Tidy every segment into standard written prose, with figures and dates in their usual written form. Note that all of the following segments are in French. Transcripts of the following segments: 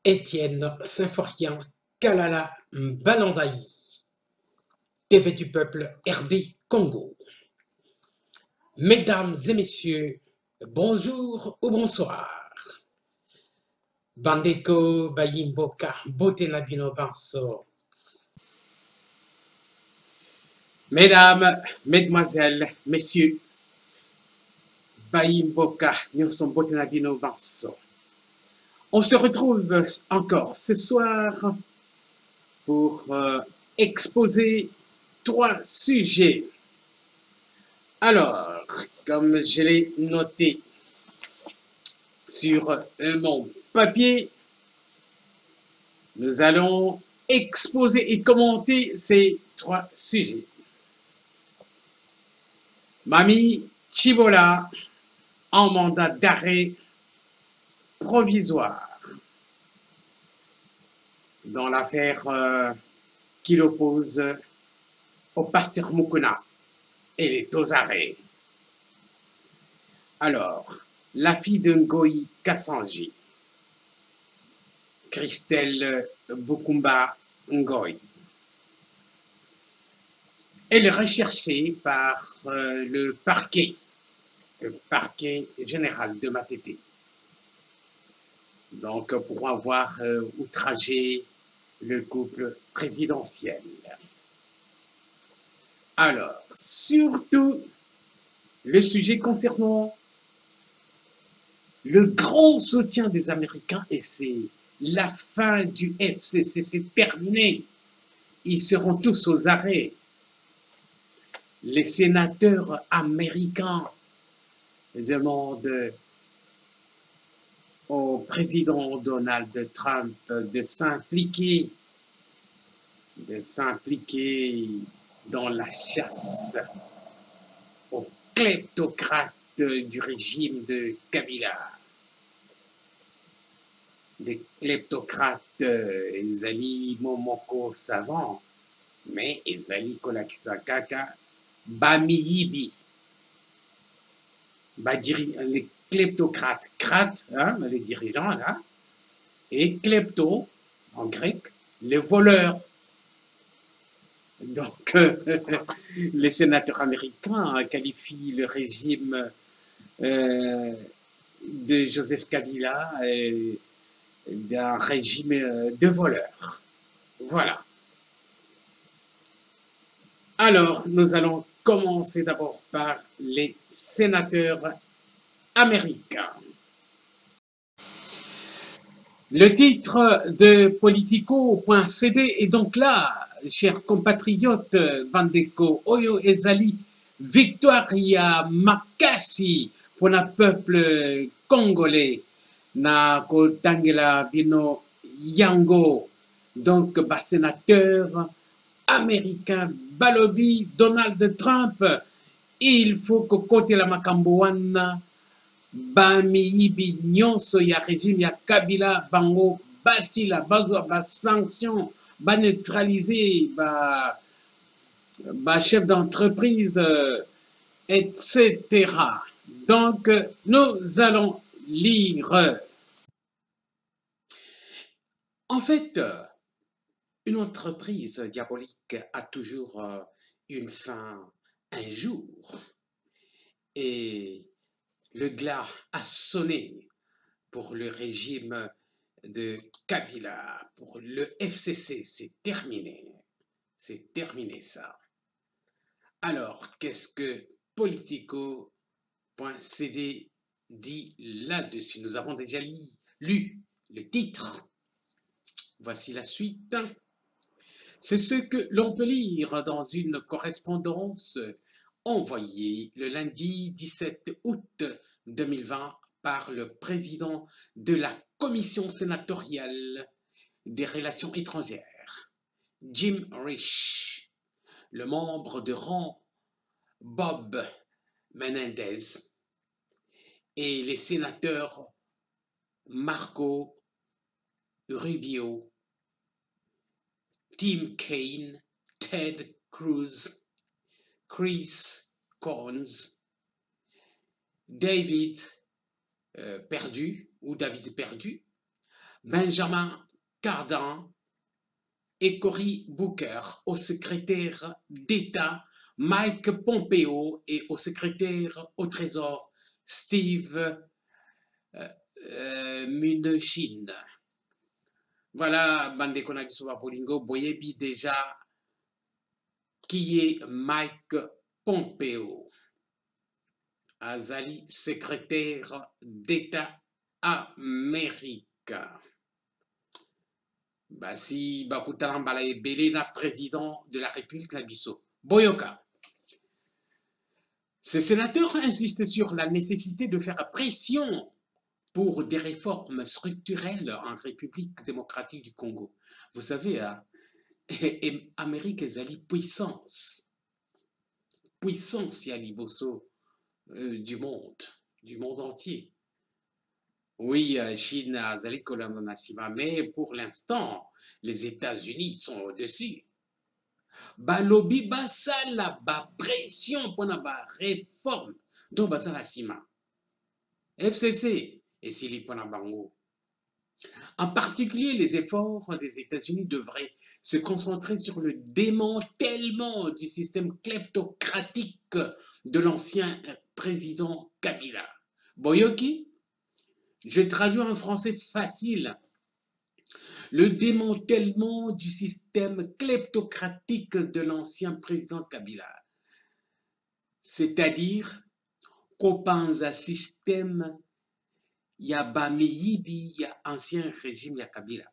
Étienne Symphorien Kalala Balandaï, TV du peuple RD Congo. Mesdames et messieurs, bonjour ou bonsoir. Bandeko Bayimboka Botenabino Banso. Mesdames, mesdemoiselles, messieurs, Bayimboka Nyonson Botenabino Banso. On se retrouve encore ce soir pour exposer 3 sujets. Alors, comme je l'ai noté sur mon papier, nous allons exposer et commenter ces 3 sujets. Mami Chibola en mandat d'arrêt provisoire dans l'affaire qui l'oppose au pasteur Mukuna. Elle est aux arrêts. Alors, la fille de Ngoï Kassanji, Christelle Bukumba Ngoï, elle est recherchée par le parquet général de Matete. Donc, pour avoir outragé le couple présidentiel. Alors, surtout, le sujet concernant le grand soutien des Américains, et c'est la fin du FCC, c'est terminé. Ils seront tous aux arrêts. Les sénateurs américains demandent au président Donald Trump de s'impliquer dans la chasse aux kleptocrates du régime de Kabila. Les kleptocrates ezali momoko savant, mais ezali kolakisa kaka bamiyibi. Les kleptocrates, krates, hein, les dirigeants là, et klepto, en grec, les voleurs. Donc, les sénateurs américains qualifient le régime de Joseph Kabila d'un régime de voleurs. Voilà. Alors, nous allons commencer d'abord par les sénateurs américains. Le titre de Politico.cd est donc là, chers compatriotes, Bandeko, Oyo Ezali, Victoria Makasi pour le peuple congolais, na Kotangela Bino Yango, donc sénateur américain, Balobi, Donald Trump, il faut que côté la Makamboana, bamiyibi nyonso ya régime ya Kabila bango basila bazwa ba sanction ba neutraliser ba chef d'entreprise etc. Donc nous allons lire. En fait, une entreprise diabolique a toujours une fin, un jour, et le glas a sonné pour le régime de Kabila, pour le FCC, c'est terminé. C'est terminé ça. Alors, qu'est-ce que Politico.cd dit là-dessus? Nous avons déjà lu le titre. Voici la suite. C'est ce que l'on peut lire dans une correspondance envoyé le lundi 17 août 2020 par le président de la commission sénatoriale des relations étrangères, Jim Risch, le membre de rang Bob Menendez et les sénateurs Marco Rubio, Tim Kaine, Ted Cruz, Chris Coons, David Perdu, Benjamin Cardin et Cory Booker au secrétaire d'État Mike Pompeo et au secrétaire au Trésor Steve Mnuchin. Voilà, bande connexion à Polingo, Boyebi déjà, qui est Mike Pompeo, Azali, secrétaire d'État américain. Basi Bakutaran Balaye Belena, président de la République Nabiso. Boyoka. Ces sénateurs insistent sur la nécessité de faire pression pour des réformes structurelles en République démocratique du Congo. Vous savez, hein, Amérique ezali puissance. Puissance Yaliboso du monde entier. Oui, Chine azali kolonasima, mais pour l'instant, les États-Unis sont au-dessus. Balobi basala ba pression pour la réforme donc basala sima. FCC et Sili Bango. En particulier, les efforts des États-Unis devraient se concentrer sur le démantèlement du système kleptocratique de l'ancien président Kabila. Boyoki, je traduis en français facile. Le démantèlement du système kleptocratique de l'ancien président Kabila. C'est-à-dire qu'on pense à un système, il y a Bamiyibi, il y a ancien régime, il y a Kabila.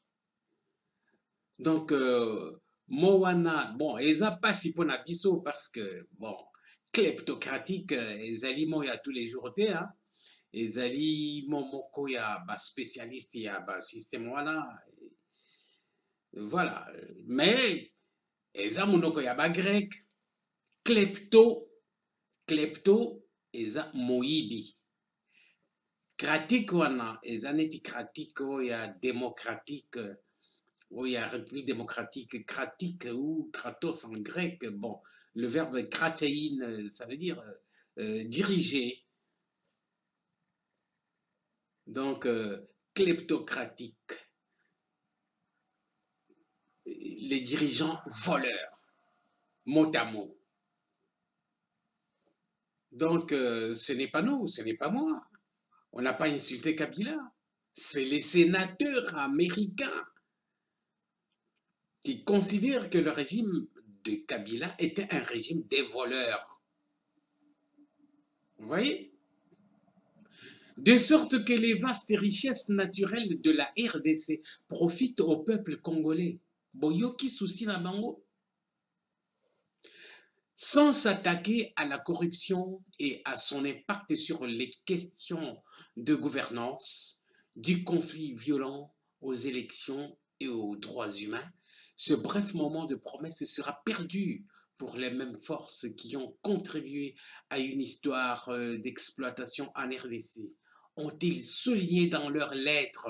Donc, Moana, bon, ils n'ont pas si pour Nabiso parce que, bon, kleptocratique, les aliments, il y a tous les jours, hein. Les aliments, il y a spécialiste, il y a système, voilà. Voilà. Mais, les amonoko, il y a grec, klepto, ils ont moïbi. Kratik, wana, ils ont été kratik, il y a démocratique. Oui, il y a République démocratique, kratik ou kratos en grec. Bon, le verbe kratéine, ça veut dire diriger. Donc, kleptocratique. Les dirigeants voleurs, mot à mot. Donc, ce n'est pas nous, ce n'est pas moi. On n'a pas insulté Kabila. C'est les sénateurs américains qui considèrent que le régime de Kabila était un régime des voleurs. Vous voyez? De sorte que les vastes richesses naturelles de la RDC profitent au peuple congolais. Boyoki souci na bango. Sans s'attaquer à la corruption et à son impact sur les questions de gouvernance, du conflit violent aux élections et aux droits humains, ce bref moment de promesse sera perdu pour les mêmes forces qui ont contribué à une histoire d'exploitation en RDC. Ont-ils souligné dans leurs lettres.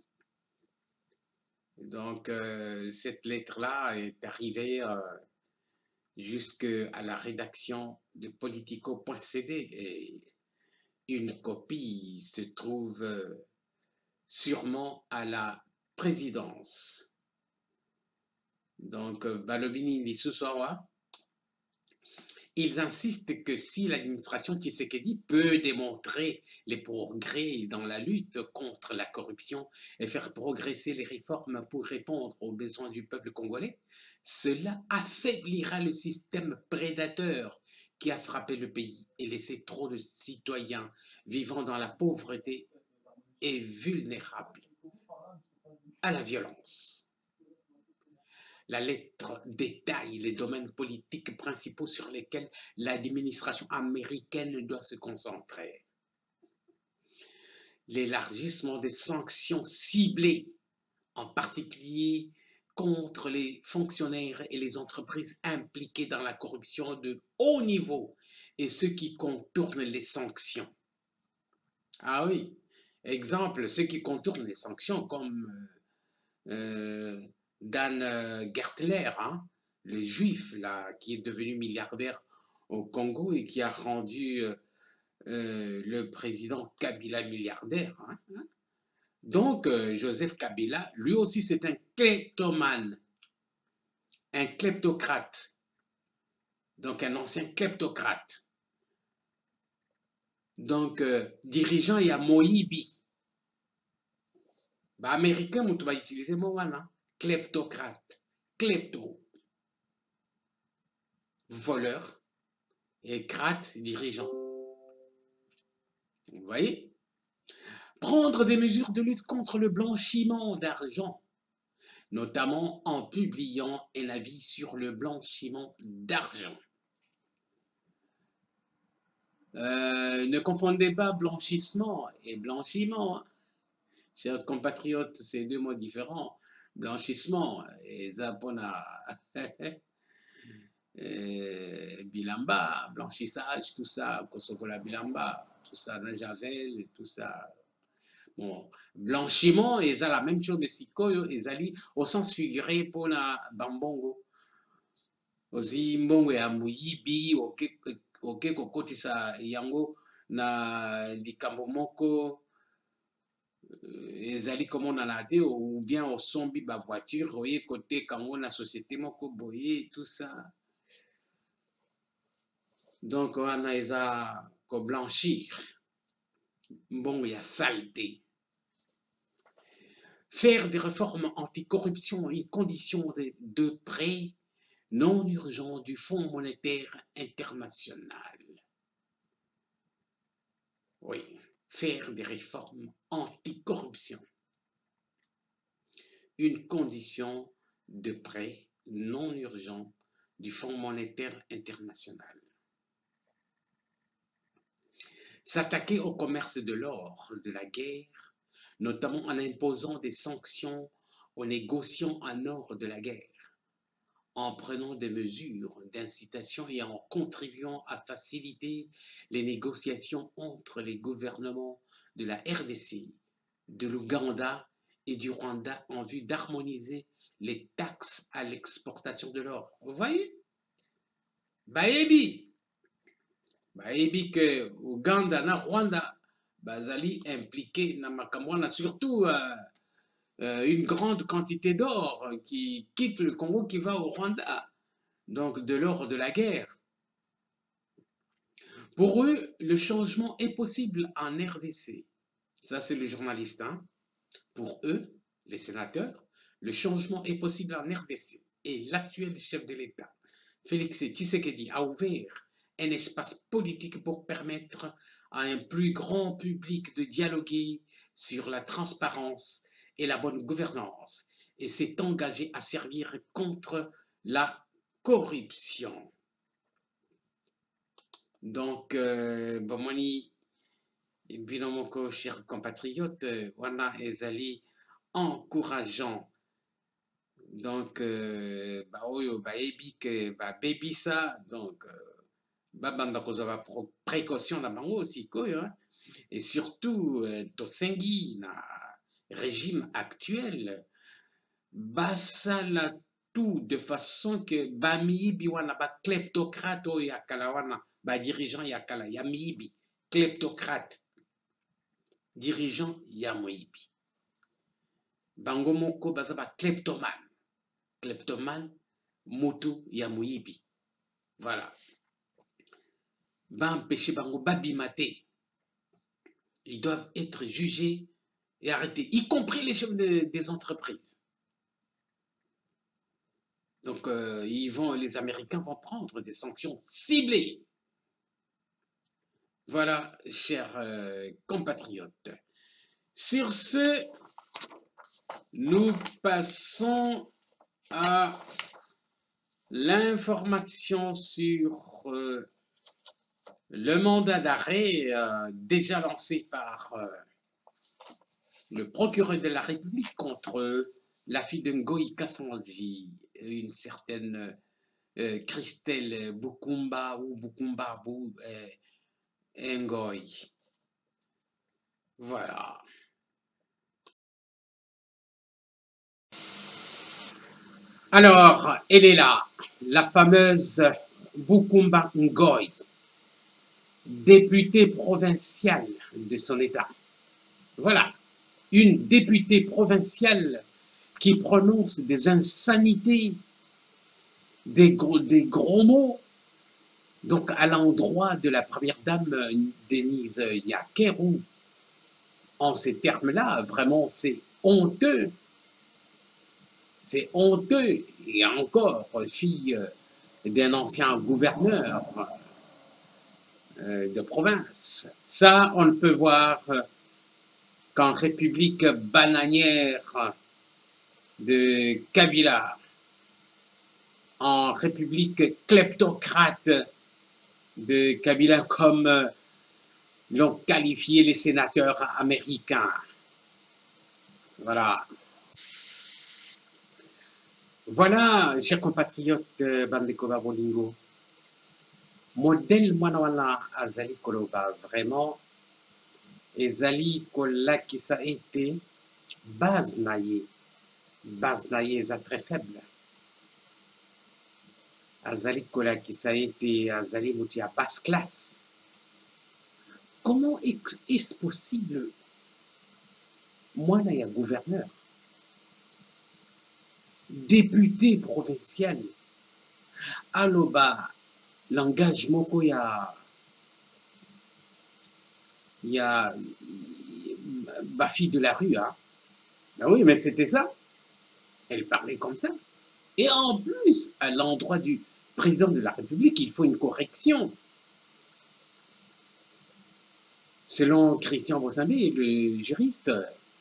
Donc, cette lettre-là est arrivée jusqu'à la rédaction de Politico.cd et une copie se trouve sûrement à la présidence. Donc, Balobini Lissoussoa, ils insistent que si l'administration Tshisekedi peut démontrer les progrès dans la lutte contre la corruption et faire progresser les réformes pour répondre aux besoins du peuple congolais, cela affaiblira le système prédateur qui a frappé le pays et laissé trop de citoyens vivant dans la pauvreté et vulnérables à la violence. La lettre détaille les domaines politiques principaux sur lesquels l'administration américaine doit se concentrer. L'élargissement des sanctions ciblées, en particulier contre les fonctionnaires et les entreprises impliquées dans la corruption de haut niveau et ceux qui contournent les sanctions. Ah oui, exemple, ceux qui contournent les sanctions comme Dan Gertler, hein, le juif là, qui est devenu milliardaire au Congo et qui a rendu le président Kabila milliardaire. Hein. Donc, Joseph Kabila, lui aussi, c'est un kleptomane, un kleptocrate, donc un ancien kleptocrate. Donc, dirigeant, il y a Moïbi. Bah, américain, on va utiliser le mot, kleptocrate, klepto, voleur, et crate, dirigeant. Vous voyez? Prendre des mesures de lutte contre le blanchiment d'argent, notamment en publiant un avis sur le blanchiment d'argent. Ne confondez pas blanchissement et blanchiment. Chers compatriotes, c'est deux mots différents. Blanchissement, et zapona, bilamba, blanchissage, tout ça, kosokola bilamba, tout ça, javel, tout ça. Bon, blanchiment, et ça la même chose, mais sikoyo, et zali, au sens figuré, pour la bambongo. Ozi mbongo ya muyibi, oke kokotisa yango na likambo moko, ezali komona na te, ou bien osombi ba voiture, oye côté kango na société moko boye, tout ça. Donc, on a eza ko blanchir. Mbongo ya saleté. Faire des réformes anticorruption une condition de prêt non urgent du Fonds monétaire international. Oui, faire des réformes anticorruption. Une condition de prêt non urgent du Fonds monétaire international. S'attaquer au commerce de l'or, de la guerre, notamment en imposant des sanctions aux négociants en or de la guerre, en prenant des mesures d'incitation et en contribuant à faciliter les négociations entre les gouvernements de la RDC, de l'Ouganda et du Rwanda en vue d'harmoniser les taxes à l'exportation de l'or. Vous voyez? Baebi que Ouganda na Rwanda bazali impliqué na makamwana, surtout une grande quantité d'or qui quitte le Congo, qui va au Rwanda, donc de l'or de la guerre. Pour eux, le changement est possible en RDC. Ça, c'est le journaliste. Hein? Pour eux, les sénateurs, le changement est possible en RDC. Et l'actuel chef de l'État, Félix Tshisekedi, a ouvert un espace politique pour permettre à un plus grand public de dialoguer sur la transparence et la bonne gouvernance et s'est engagé à servir contre la corruption. Donc, bomoni, binomoko, chers compatriotes, wana ezali encourageant. Donc, ba oyo ba ebi que ba baby ça, donc ba banda kozwa précaution na bango aussi koyo, hein? Et surtout tosengi na régime actuel, basala tout de façon que ba miyibi wana ba kleptocrate oyo yakala wana ba dirigeant yakala ya miyibi, kleptocrate, dirigeant ya moyibi. Bango moko baza ba kleptomane, moto ya moyibi. Voilà. Ba empêcher bango babimate. Ils doivent être jugés et arrêtés, y compris les chefs des entreprises. Donc, les Américains vont prendre des sanctions ciblées. Voilà, chers compatriotes. Sur ce, nous passons à l'information sur le mandat d'arrêt déjà lancé par le procureur de la République contre la fille de Ngoï Kassanji, une certaine Christelle Bukumba ou Bukumbabu Ngoï. Voilà. Alors, elle est là, la fameuse Bukumba Ngoï, députée provinciale de son État. Voilà. une députée provinciale qui prononce des insanités, des gros mots, donc à l'endroit de la première dame Denise Yakeru, en ces termes-là, vraiment c'est honteux. C'est honteux. Et encore, fille d'un ancien gouverneur de province. Ça, on ne peut voir qu'en République bananière de Kabila, en République kleptocrate de Kabila, comme l'ont qualifié les sénateurs américains. Voilà. Voilà, chers compatriotes Bandeko Bolingo. Modèle Manawana Azali Koloba, vraiment, Ezali Kolaki ça a été base naïe très faible. Azali Kolaki ça a été Azali Mouti à basse classe. Comment est-ce possible? Moi, là, il y a gouverneur, député provincial, aloba, l'engagement qu'il y a ma fille de la rue, hein. Ben oui, mais c'était ça. Elle parlait comme ça. Et en plus, à l'endroit du président de la République, il faut une correction. Selon Christian Bossambé, le juriste,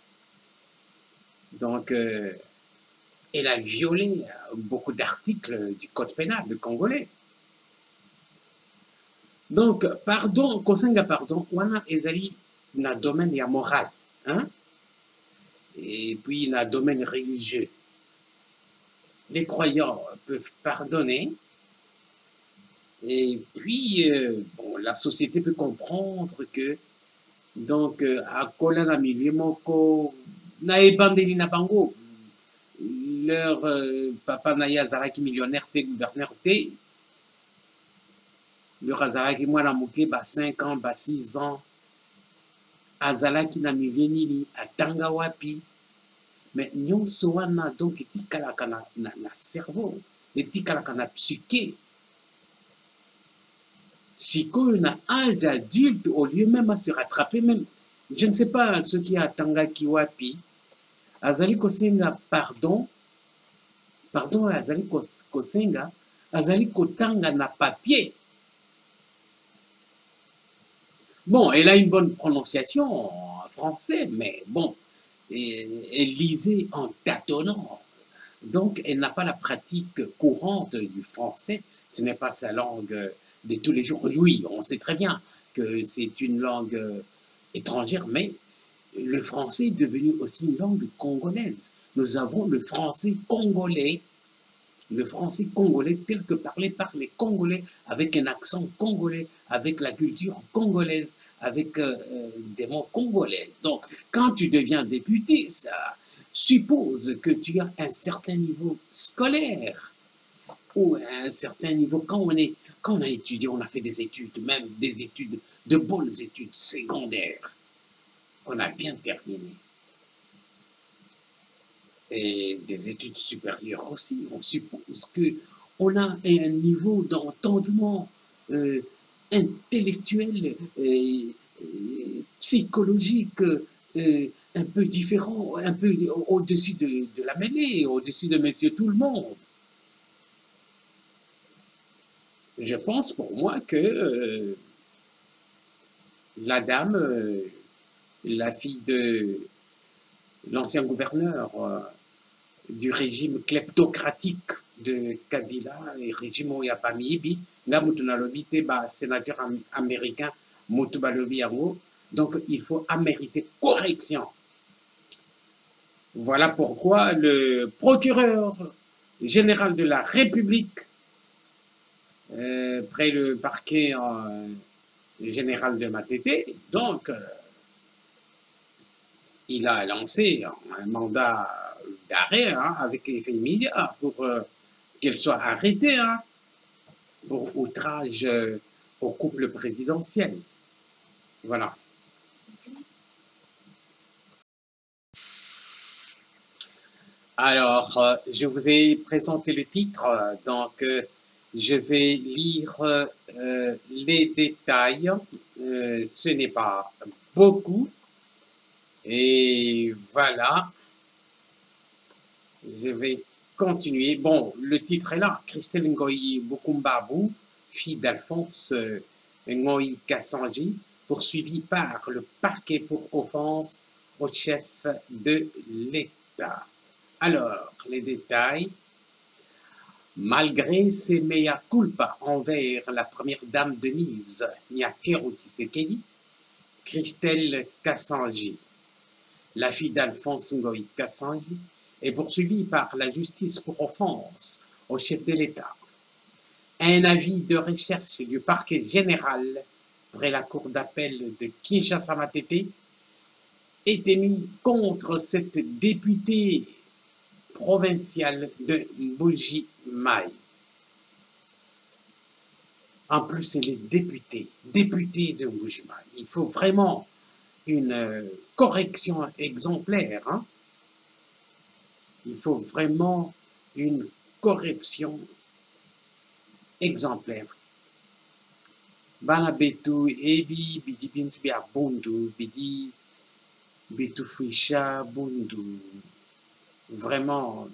donc, elle a violé beaucoup d'articles du code pénal congolais. Donc, pardon, Kosenga, pardon, wana ezali na domaine ya moral, hein? Et puis na domaine religieux. Les croyants peuvent pardonner, et puis, bon, la société peut comprendre que, donc, à Kolana Milimoko, na ebandeli na bango, leur papa Naya Zaraki millionnaire, gouverneur, le azalaki mwana moke ba 5 ans, ba 6 ans, azalaki na milieu nini, atanga wapi, mais nyonso wana donc etikalaka na cerveau, etikalaka na psyché. Sikoyo na âge adulte, au lieu même à se rattraper, même, je ne sais pas ce qui atangaki wapi, azali kosenga pardon, azali kosenga, azali kotanga na papier. Bon, elle a une bonne prononciation en français, mais bon, elle lisait en tâtonnant. Donc, elle n'a pas la pratique courante du français. Ce n'est pas sa langue de tous les jours. Oui, on sait très bien que c'est une langue étrangère, mais le français est devenu aussi une langue congolaise. Nous avons le français congolais tel que parlé par les Congolais, avec un accent congolais, avec la culture congolaise, avec des mots congolais. Donc, quand tu deviens député, ça suppose que tu as un certain niveau scolaire, ou un certain niveau, quand on a étudié, on a fait des études, même des études, de bonnes études secondaires, on a bien terminé. Et des études supérieures aussi, on suppose qu'on a un niveau d'entendement intellectuel, psychologique, un peu différent, un peu au-dessus de la mêlée, au-dessus de monsieur tout le monde. Je pense pour moi que la dame, la fille de l'ancien gouverneur du régime kleptocratique de Kabila et régime oyo ya Bamiyibi, nga mutu nalobi te ba sénateur américain mutu balobi yango, donc il faut amériter correction. Voilà pourquoi le procureur général de la République, près le parquet général de Matete, donc il a lancé un mandat d'arrêt avec effet immédiat pour qu'elle soit arrêtée pour outrage au couple présidentiel. Voilà. Alors, je vous ai présenté le titre, donc je vais lire les détails. Ce n'est pas beaucoup. Et voilà, je vais continuer. Bon, le titre est là. Christelle Ngoyi Bukumbabu, fille d'Alphonse Ngoyi Kassanji, poursuivie par le parquet pour offense au chef de l'État. Alors, les détails. Malgré ses mea culpa envers la première dame Denise Nyakero Tshisekedi, Christelle Kassanji, la fille d'Alphonse Ngoyi Kassanji, est poursuivie par la justice pour offense au chef de l'État. Un avis de recherche du parquet général près la cour d'appel de Kinshasa-Matete est émis contre cette députée provinciale de Mbuji-Mayi. En plus, elle est députée de Mbuji-Mayi. Il faut vraiment une correction exemplaire. Hein? Il faut vraiment une correction exemplaire. Bana betu ebi bidi bintu bia bundu bidi bitu fuisha bundu. Vraiment.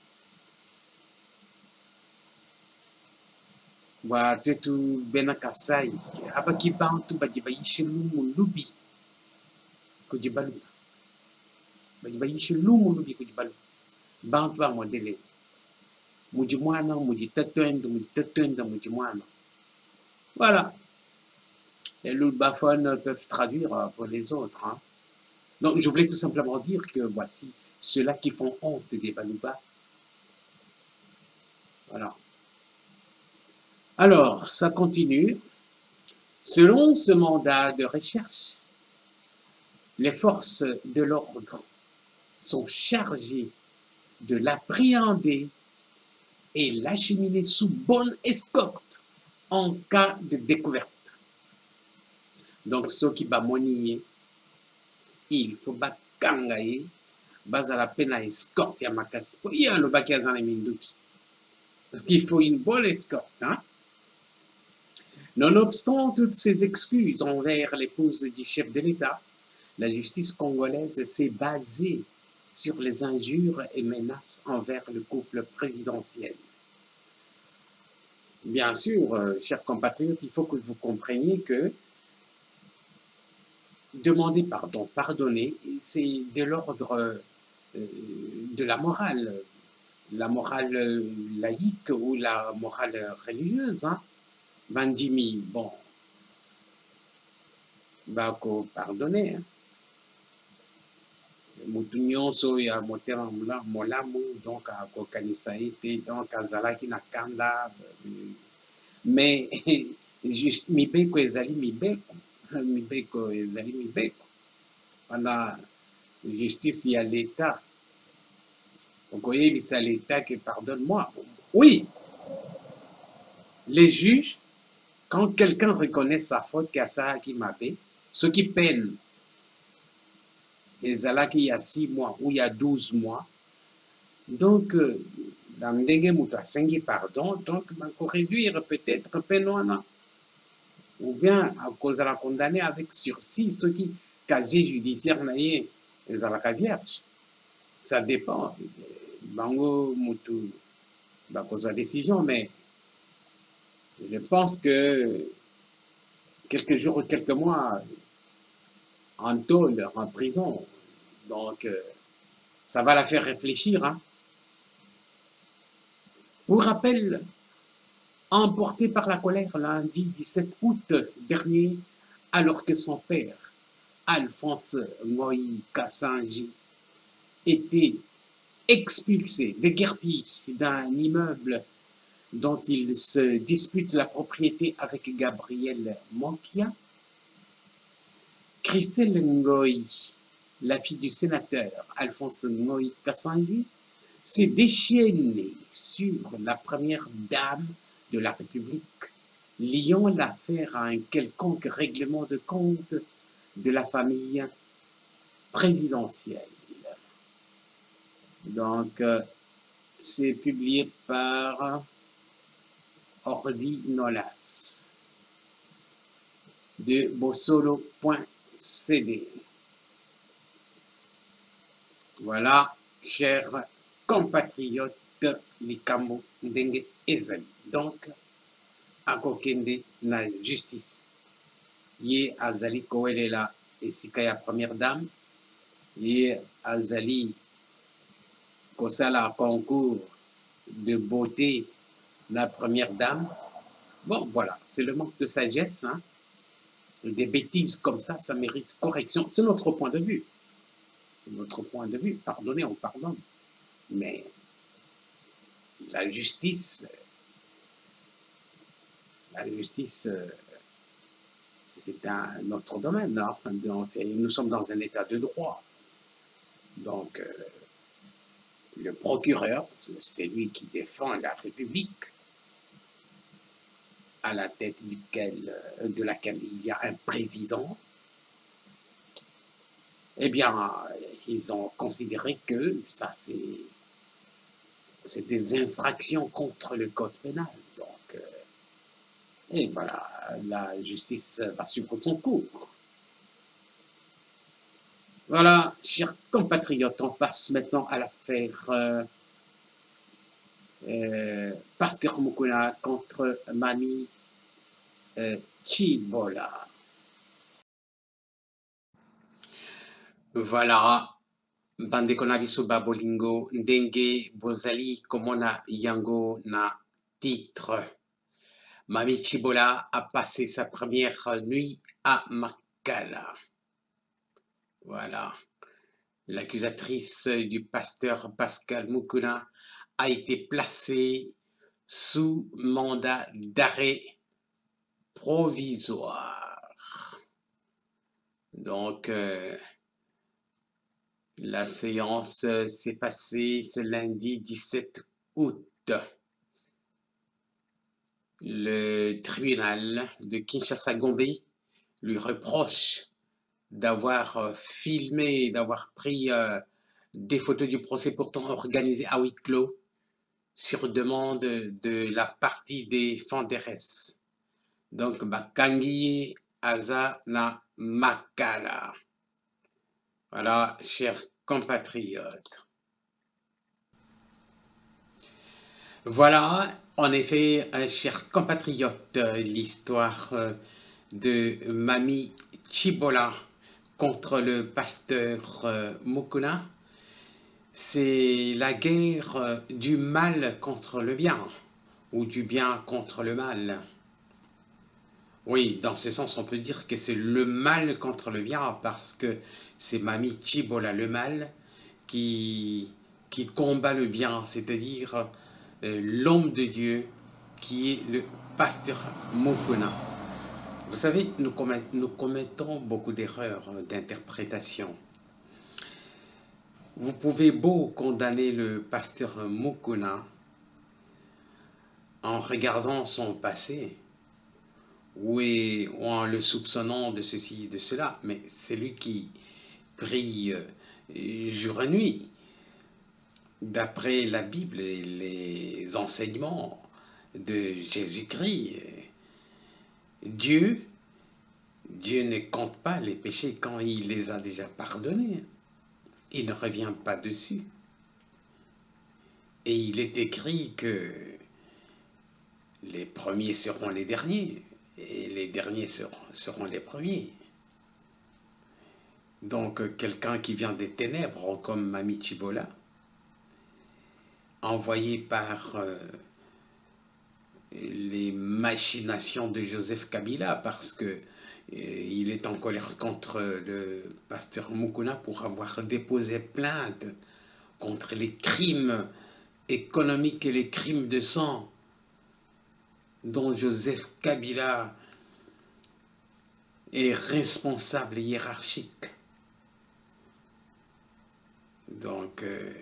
Watutu bena kasai abaki bantu bajibayishi lumu lubi kujibalu bajibayishi lumu lubi kujibalu bantu ba modele mujimwana mujitatoenda mujimwana. Voilà, les lulbaphones peuvent traduire pour les autres, hein. Donc je voulais tout simplement dire que voici ceux-là qui font honte des Baluba. Voilà. Alors, ça continue. Selon ce mandat de recherche, les forces de l'ordre sont chargées de l'appréhender et l'acheminer sous bonne escorte en cas de découverte. Donc, ceux qui va monier, il faut pas kangaye, base à la peine à escorte à makasi. Il y a le bac à minduki. Donc, il faut une bonne escorte, hein. Nonobstant toutes ces excuses envers l'épouse du chef de l'État, la justice congolaise s'est basée sur les injures et menaces envers le couple présidentiel. Bien sûr, chers compatriotes, il faut que vous compreniez que demander pardon, pardonner, c'est de l'ordre de la morale laïque ou la morale religieuse, hein. Bandimi, bon, bako pardonner, hein. Mutu nyonso ya motema molamu donc akokanisa ete donc azalaki na kanda, mais juste mibeko ezali mibeko, mibeko ezali mibeko wana justice ya l'État. Okoyebisa l'État que pardonne-moi. Oui, les juges, quand quelqu'un reconnaît sa faute qu'asalaki mabe, ceux qui peinent ezalaki il y a 6 mois ou il y a 12 mois, donc dans ndenge mutu asengi pardon, donc bako réduire peut-être peine wana ou bien akozala condamné avec sursis soki casier judiciaire na ye ezalaka vierge. Ça dépend, bango mutu bakozwa décision, mais je pense que quelques jours ou quelques mois en tôle, en prison, donc ça va la faire réfléchir, hein. Pour rappel, emporté par la colère lundi 17 août dernier, alors que son père, Alphonse Ngoyi Kassanji, était expulsé, déguerpi d'un immeuble dont il se dispute la propriété avec Gabriel Monkia, Christelle Ngoyi, la fille du sénateur Alphonse Ngoyi Kassanji, s'est déchaînée sur la première dame de la République, liant l'affaire à un quelconque règlement de compte de la famille présidentielle. Donc, c'est publié par Ordi Nolas de bossolo.cd. Voilà, chers compatriotes, likambo ndenge ezali. Donc, akokende na justice. Ye azali kowelela esika ya première dame. Ye azali kosala concours de beauté la première dame. Bon, voilà, c'est le manque de sagesse. Hein. Des bêtises comme ça mérite correction. C'est notre point de vue. C'est notre point de vue. Pardonnez, on pardonne. Mais la justice, c'est notre domaine. Hein. Nous sommes dans un état de droit. Donc, le procureur, c'est lui qui défend la République, à la tête de laquelle il y a un président. Eh bien, ils ont considéré que ça, c'est des infractions contre le code pénal. Donc, et voilà, la justice va suivre son cours. Voilà, chers compatriotes, on passe maintenant à l'affaire Pasteur Mukuna contre Mami Chibola. Voilà, bandeko na biso babolingo ndenge bozali komona yango na titre. Mami Chibola a passé sa première nuit à Makala. Voilà. L'accusatrice du pasteur Pascal Mukuna a été placée sous mandat d'arrêt provisoire. Donc, la séance s'est passée ce lundi 17 août. Le tribunal de Kinshasa-Gombe lui reproche d'avoir filmé, d'avoir pris des photos du procès pourtant organisé à huis clos sur demande de la partie des Fanderes. Donc, Bakangi Aza na Makala. Voilà, chers compatriotes. Voilà, en effet, chers compatriotes, l'histoire de Mami Chibola contre le pasteur Mukuna. C'est la guerre du mal contre le bien, ou du bien contre le mal. Oui, dans ce sens, on peut dire que c'est le mal contre le bien, parce que c'est Mami Chibola, le mal, qui combat le bien, c'est-à-dire l'homme de Dieu, qui est le pasteur Mukuna. Vous savez, nous commettons beaucoup d'erreurs d'interprétation. Vous pouvez beau condamner le pasteur Mukuna en regardant son passé ou en le soupçonnant de ceci et de cela, mais c'est lui qui prie jour et nuit. D'après la Bible et les enseignements de Jésus-Christ, Dieu ne compte pas les péchés quand il les a déjà pardonnés. Il ne revient pas dessus. Et il est écrit que les premiers seront les derniers, et les derniers seront les premiers. Donc, quelqu'un qui vient des ténèbres, comme Mami Chibola, envoyé par les machinations de Joseph Kabila, parce que il est en colère contre le pasteur Mukuna pour avoir déposé plainte contre les crimes économiques et les crimes de sang dont Joseph Kabila est responsable hiérarchique. Donc,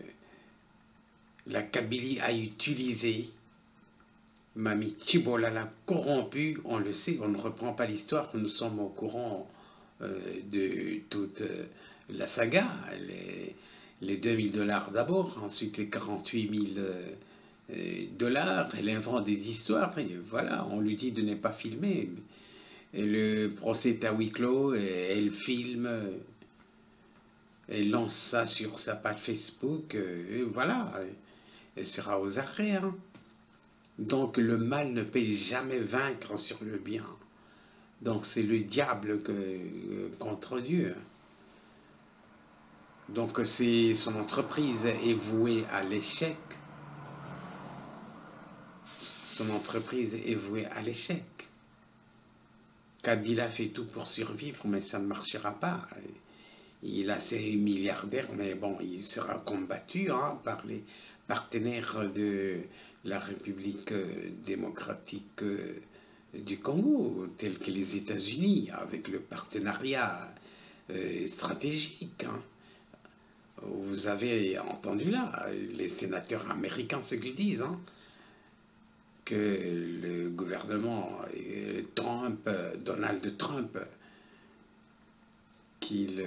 la Kabylie a utilisé Mami Chibola, l'a corrompu, on le sait, on ne reprend pas l'histoire, nous sommes au courant de toute la saga. les 2000 $ d'abord, ensuite les 48 000 $ elle invente des histoires, et voilà, on lui dit de ne pas filmer. Et le procès est à huis clos, et elle filme, elle lance ça sur sa page Facebook, et voilà, elle sera aux arrêts. Hein. Donc le mal ne peut jamais vaincre sur le bien. Donc c'est le diable contre Dieu. Donc son entreprise est vouée à l'échec. Son entreprise est vouée à l'échec. Kabila fait tout pour survivre, mais ça ne marchera pas. Il a ses milliardaires, mais bon, il sera combattu hein, par les partenaires de la République démocratique du Congo, tels que les États-Unis, avec le partenariat stratégique. Hein. Vous avez entendu là, les sénateurs américains ce qu'ils disent, hein, que le gouvernement Trump, Donald Trump, qu'il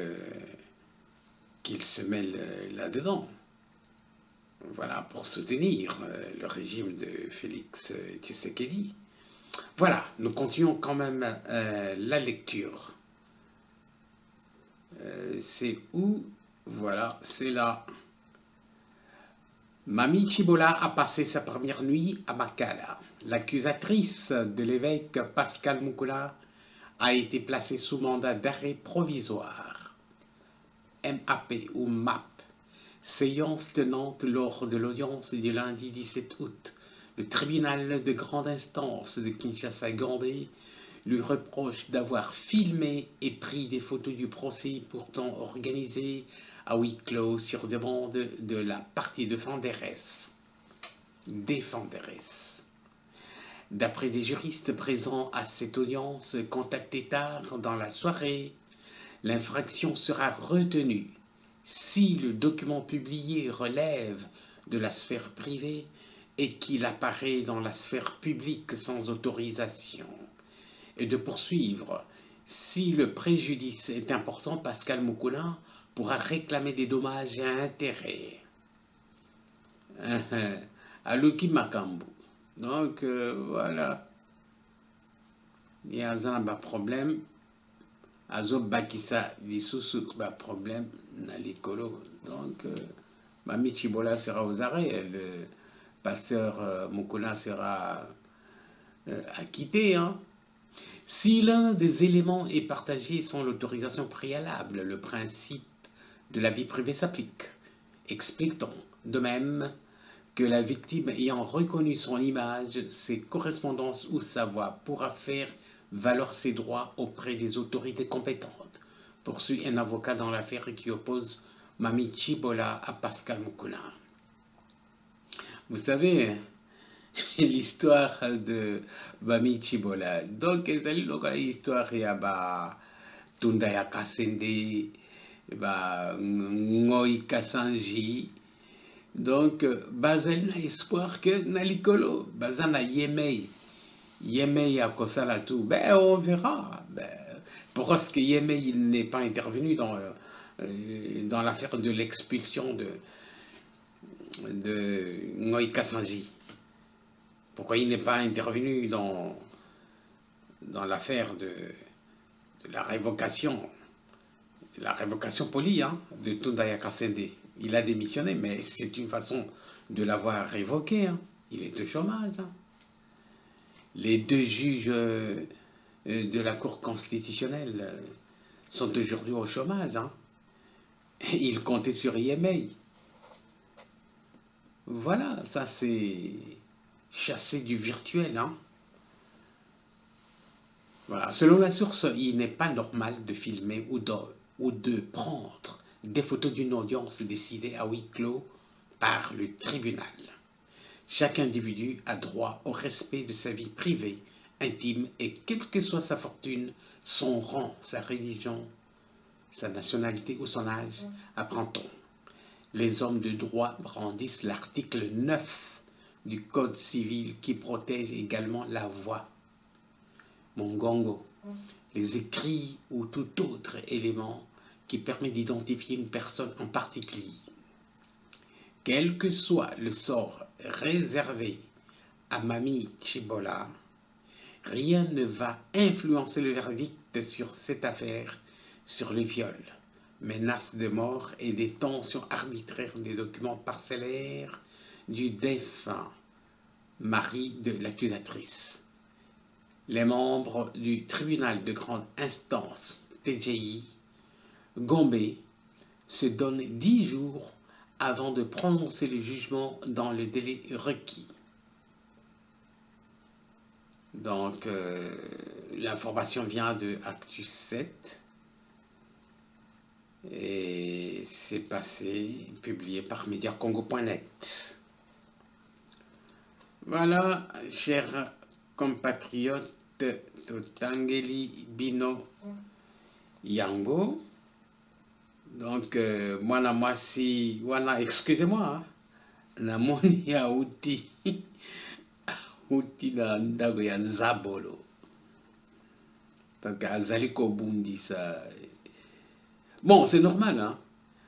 se mêle là-dedans. Voilà, pour soutenir le régime de Félix Tshisekedi. Voilà, nous continuons quand même la lecture. C'est où? Voilà, c'est là. Mami Chibola a passé sa première nuit à Makala. L'accusatrice de l'évêque Pascal Moukoula a été placée sous mandat d'arrêt provisoire, MAP ou MAP. Séance tenante lors de l'audience du lundi 17 août. Le tribunal de grande instance de Kinshasa-Gambé lui reproche d'avoir filmé et pris des photos du procès pourtant organisé à huis clos sur demande de la partie défenderesse. D'après des juristes présents à cette audience contactés tard dans la soirée, l'infraction sera retenue si le document publié relève de la sphère privée et qu'il apparaît dans la sphère publique sans autorisation, et de poursuivre si le préjudice est important. Pascal Moukoula pourra réclamer des dommages et intérêts. Aluki Makambu. Donc voilà, il y a un problème. Azo Bakissa Lisusu problème na likolo. Donc Mami Chibola sera aux arrêts, le pasteur Moukoula sera acquitté. Hein. Si l'un des éléments est partagé sans l'autorisation préalable, le principe de la vie privée s'applique. Explique-t-on. De même que la victime ayant reconnu son image, ses correspondances ou sa voix pourra faire valoir ses droits auprès des autorités compétentes. Poursuit un avocat dans l'affaire qui oppose Mami Chibola à Pascal Moukoula. Vous savez, l'histoire de Mami Chibola. Donc, c'est l'histoire il y a Tunda ya Kasende, Ngoi Kasanji. Donc, bazal na espoir que na likolo, bazal na Yemei à Kosala tout, ben on verra. Pour ce que Yemei, il n'est pas intervenu dans l'affaire de l'expulsion de Ngoi Kasanji. Pourquoi il n'est pas intervenu dans l'affaire de la révocation polie hein, de Tunda ya Kasende. Il a démissionné, mais c'est une façon de l'avoir révoqué. Hein. Il est au chômage. Hein. Les deux juges de la Cour constitutionnelle sont aujourd'hui au chômage. Hein. Ils comptaient sur Yemei. Voilà, ça c'est chasser du virtuel. Hein. Voilà. Selon la source, il n'est pas normal de filmer ou de prendre des photos d'une audience décidée à huis clos par le tribunal. Chaque individu a droit au respect de sa vie privée, intime, et quelle que soit sa fortune, son rang, sa religion, sa nationalité ou son âge, apprend-on. Les hommes de droit brandissent l'article 9 du Code civil qui protège également la voix. Mongongo, les écrits ou tout autre élément qui permet d'identifier une personne en particulier. quel que soit le sort réservé à Mamie Chibola, rien ne va influencer le verdict sur cette affaire, sur le viol, menaces de mort et des tensions arbitraires des documents parcellaires du défunt mari de l'accusatrice. Les membres du tribunal de grande instance TGI, Gombe, se donnent 10 jours avant de prononcer le jugement dans le délai requis. Donc, l'information vient de Actu 7 et c'est passé, publié par mediacongo.net. Voilà, chers compatriotes, Totangeli Bino Yango. Donc, moi, si, voilà, excusez-moi, hein, namoni ya uti. Utina ndago ya zabolo parce que azali kobundisa. Bon, c'est normal, hein.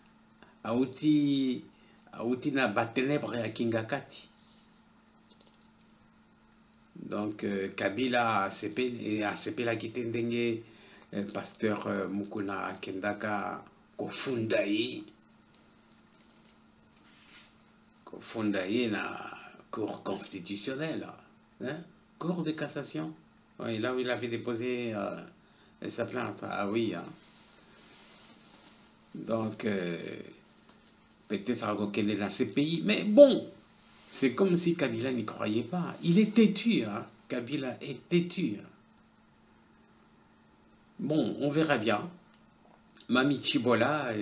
Auti na baténèbre ya kingakati. Donc Kabila ACP la kitendenge pasteur Mukuna Kendaka kofundaye na cour constitutionnelle, hein? Cour de cassation. Oui, là où il avait déposé sa plainte. Ah oui, hein. Donc, peut-être à reconnaître la CPI. Mais bon, c'est comme si Kabila n'y croyait pas. Il est têtu, hein. Kabila est têtu. Hein. Bon, on verra bien. Mamie Chibola,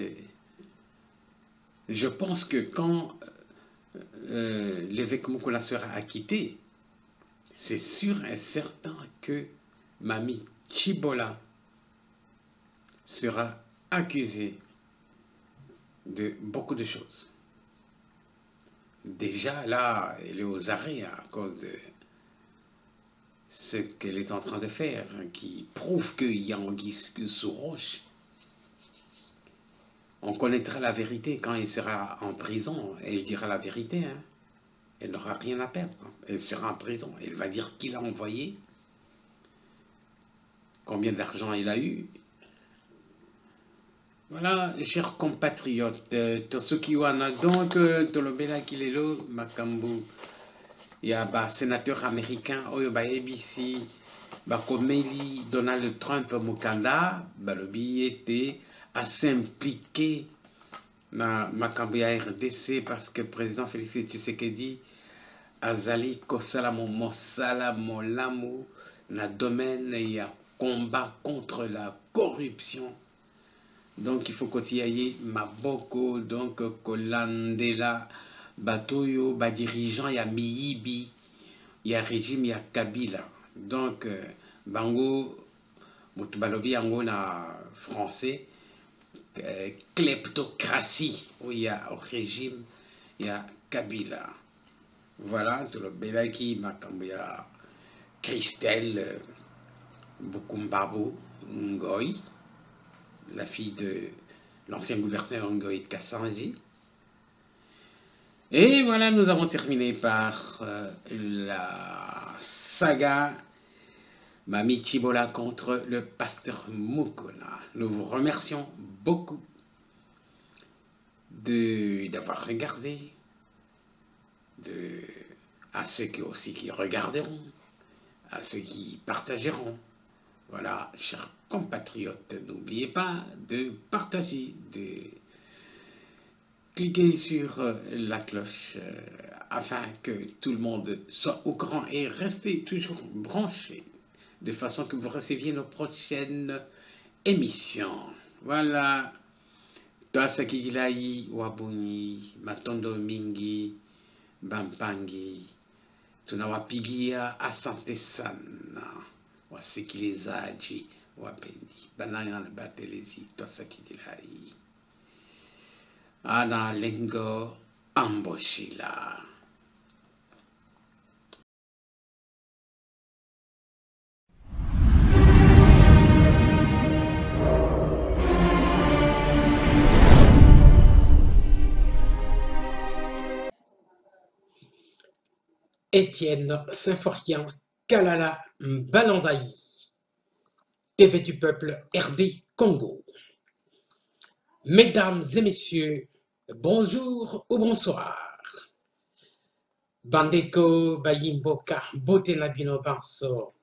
je pense que quand l'évêque Mukuna sera acquitté, c'est sûr et certain que Mamie Chibola sera accusée de beaucoup de choses. Déjà, là, elle est aux arrêts à cause de ce qu'elle est en train de faire, qui prouve qu'il y a anguille sous roche. On connaîtra la vérité quand il sera en prison. Elle dira la vérité. Hein. Elle n'aura rien à perdre. Elle sera en prison. Elle va dire qui l'a envoyé, combien d'argent il a eu. Voilà, chers compatriotes, Tosuki Wana, donc, Tolobela Kilelo, Makambu, il y a un sénateur américain, Oyoba ABC, Bakomeli, Donald Trump, Mukanda, Balobi était à s'impliquer dans Makambu RDC parce que le président Félix Tshisekedi azali kosala mosala molamu na domaine ya combat contre la corruption. Donc il faut kotiaye maboko donc kolandela batoyo ba dirigeant ya miyibi ya régime ya Kabila. Donc bango mutu balobi yango na français kleptocratie où il y a au régime il y a Kabila. Voilà, tout le belaki makambia Christelle Bukumbabu Ngoy, la fille de l'ancien gouverneur Ngoy Kassanji. Et voilà, nous avons terminé par la saga Mamie Chibola contre le pasteur Mukuna. Nous vous remercions beaucoup d'avoir regardé, à ceux qui regarderont, à ceux qui partageront. Voilà, chers compatriotes, n'oubliez pas de partager, de cliquer sur la cloche afin que tout le monde soit au courant et restez toujours branchés de façon que vous receviez nos prochaines émissions. Voilà. Toasaki Gilai, Wabuni, Matondo Mingi, Bampangi, tunawapigia asante sana wasikilizaji wapendi banana na batelezi Toasaki Gilai ana lengo amboshila. Étienne Symphorien Kalala Balandaï, TV du peuple RD Congo. Mesdames et messieurs, bonjour ou bonsoir. Bandeko Bayimboka Botenabino Banso